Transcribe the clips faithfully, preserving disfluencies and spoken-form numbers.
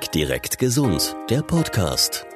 Weg direkt gesund, der Podcast.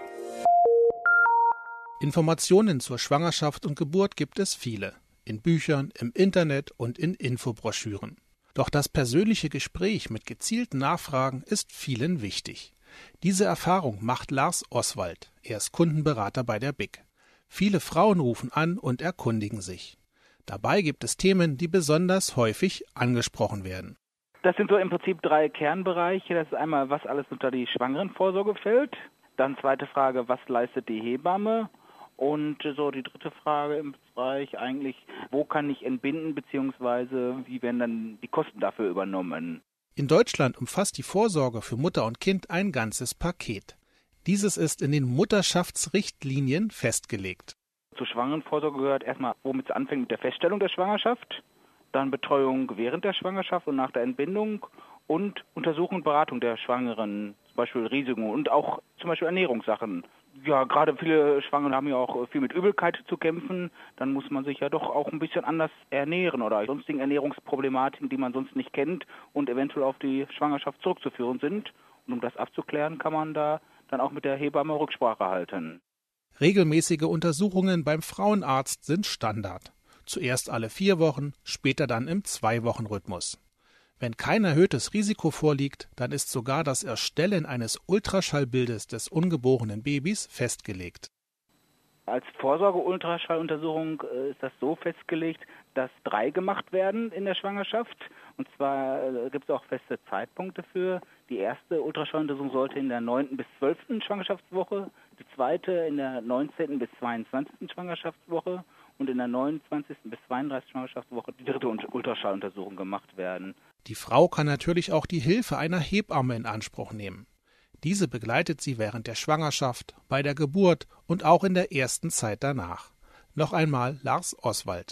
Informationen zur Schwangerschaft und Geburt gibt es viele. In Büchern, im Internet und in Infobroschüren. Doch das persönliche Gespräch mit gezielten Nachfragen ist vielen wichtig. Diese Erfahrung macht Lars Oswald. Er ist Kundenberater bei der B I C. Viele Frauen rufen an und erkundigen sich. Dabei gibt es Themen, die besonders häufig angesprochen werden. Das sind so im Prinzip drei Kernbereiche. Das ist einmal, was alles unter die Schwangerenvorsorge fällt. Dann zweite Frage, was leistet die Hebamme? Und so die dritte Frage im Bereich eigentlich, wo kann ich entbinden, beziehungsweise wie werden dann die Kosten dafür übernommen? In Deutschland umfasst die Vorsorge für Mutter und Kind ein ganzes Paket. Dieses ist in den Mutterschaftsrichtlinien festgelegt. Zur Schwangerenvorsorge gehört erstmal, womit es anfängt mit der Feststellung der Schwangerschaft, dann Betreuung während der Schwangerschaft und nach der Entbindung und Untersuchung und Beratung der Schwangeren, zum Beispiel Risiken und auch zum Beispiel Ernährungssachen. Ja, gerade viele Schwangere haben ja auch viel mit Übelkeit zu kämpfen. Dann muss man sich ja doch auch ein bisschen anders ernähren oder sonstigen Ernährungsproblematiken, die man sonst nicht kennt und eventuell auf die Schwangerschaft zurückzuführen sind. Und um das abzuklären, kann man da dann auch mit der Hebamme Rücksprache halten. Regelmäßige Untersuchungen beim Frauenarzt sind Standard. Zuerst alle vier Wochen, später dann im Zwei-Wochen-Rhythmus. Wenn kein erhöhtes Risiko vorliegt, dann ist sogar das Erstellen eines Ultraschallbildes des ungeborenen Babys festgelegt. Als Vorsorge-Ultraschalluntersuchung ist das so festgelegt, dass drei gemacht werden in der Schwangerschaft. Und zwar gibt es auch feste Zeitpunkte für. Die erste Ultraschalluntersuchung sollte in der neunten bis zwölften Schwangerschaftswoche, die zweite in der neunzehnten bis zweiundzwanzigsten Schwangerschaftswoche und in der neunundzwanzigsten bis zweiunddreißigsten Schwangerschaftswoche die dritte Ultraschalluntersuchung gemacht werden. Die Frau kann natürlich auch die Hilfe einer Hebamme in Anspruch nehmen. Diese begleitet sie während der Schwangerschaft, bei der Geburt und auch in der ersten Zeit danach. Noch einmal Lars Oswald.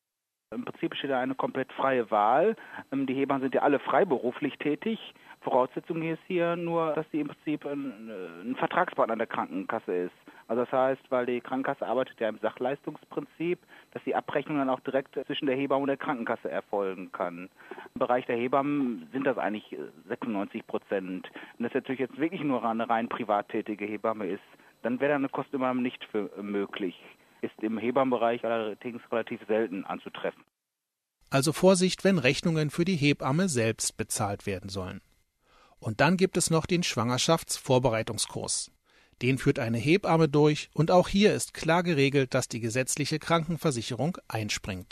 Im Prinzip besteht da eine komplett freie Wahl. Die Hebammen sind ja alle freiberuflich tätig. Voraussetzung ist hier nur, dass sie im Prinzip ein, ein Vertragspartner der Krankenkasse ist. Also das heißt, weil die Krankenkasse arbeitet ja im Sachleistungsprinzip, dass die Abrechnung dann auch direkt zwischen der Hebamme und der Krankenkasse erfolgen kann. Im Bereich der Hebammen sind das eigentlich sechsundneunzig Prozent. Wenn das natürlich jetzt wirklich nur eine rein privat tätige Hebamme ist, dann wäre da eine Kostenübernahme nicht für möglich. Ist im Hebammenbereich allerdings relativ selten anzutreffen. Also Vorsicht, wenn Rechnungen für die Hebamme selbst bezahlt werden sollen. Und dann gibt es noch den Schwangerschaftsvorbereitungskurs. Den führt eine Hebamme durch und auch hier ist klar geregelt, dass die gesetzliche Krankenversicherung einspringt.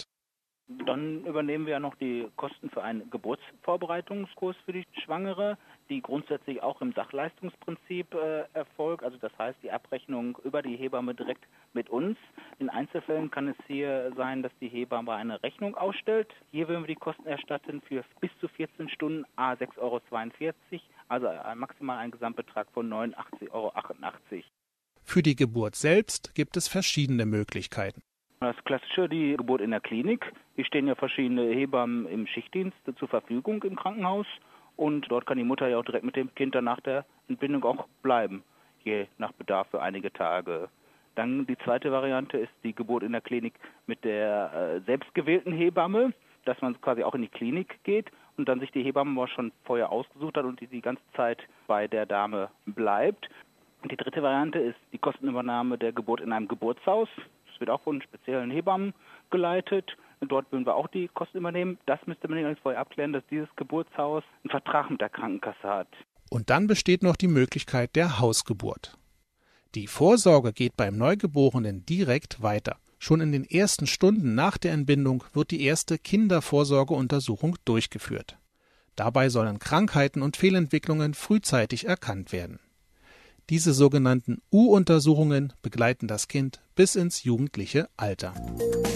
Dann übernehmen wir ja noch die Kosten für einen Geburtsvorbereitungskurs für die Schwangere, die grundsätzlich auch im Sachleistungsprinzip äh, erfolgt. Also das heißt, die Abrechnung über die Hebamme direkt mit uns. In Einzelfällen kann es hier sein, dass die Hebamme eine Rechnung ausstellt. Hier würden wir die Kosten erstatten für bis zu vierzehn Stunden, à sechs Euro zweiundvierzig, also maximal ein Gesamtbetrag von neunundachtzig Euro achtundachtzig. Für die Geburt selbst gibt es verschiedene Möglichkeiten. Das Klassische, die Geburt in der Klinik. Hier stehen ja verschiedene Hebammen im Schichtdienst zur Verfügung im Krankenhaus. Und dort kann die Mutter ja auch direkt mit dem Kind dann nach der Entbindung auch bleiben, je nach Bedarf für einige Tage. Dann die zweite Variante ist die Geburt in der Klinik mit der äh, selbstgewählten Hebamme, dass man quasi auch in die Klinik geht und dann sich die Hebamme auch schon vorher ausgesucht hat und die die ganze Zeit bei der Dame bleibt. Und die dritte Variante ist die Kostenübernahme der Geburt in einem Geburtshaus. Das wird auch von speziellen Hebammen geleitet. Und dort würden wir auch die Kosten übernehmen. Das müsste man allerdings vorher abklären, dass dieses Geburtshaus einen Vertrag mit der Krankenkasse hat. Und dann besteht noch die Möglichkeit der Hausgeburt. Die Vorsorge geht beim Neugeborenen direkt weiter. Schon in den ersten Stunden nach der Entbindung wird die erste Kindervorsorgeuntersuchung durchgeführt. Dabei sollen Krankheiten und Fehlentwicklungen frühzeitig erkannt werden. Diese sogenannten U-Untersuchungen begleiten das Kind bis ins jugendliche Alter.